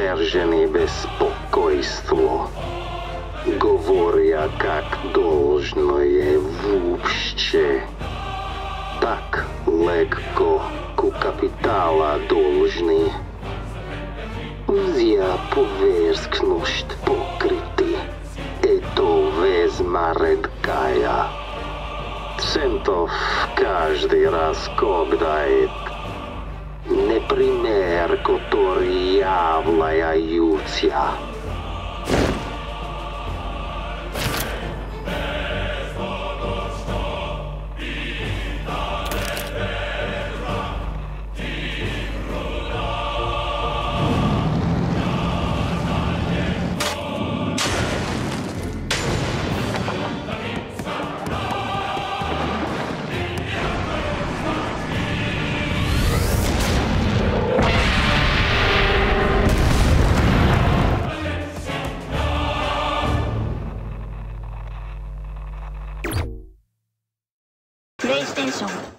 подвержены беспокойству. Говоря как должное вообще. Так легко ку капитала должны. Взя поверхность покрити. Это весьма редкая. Центов каждый раз, когда это. Например, которые являются. PlayStation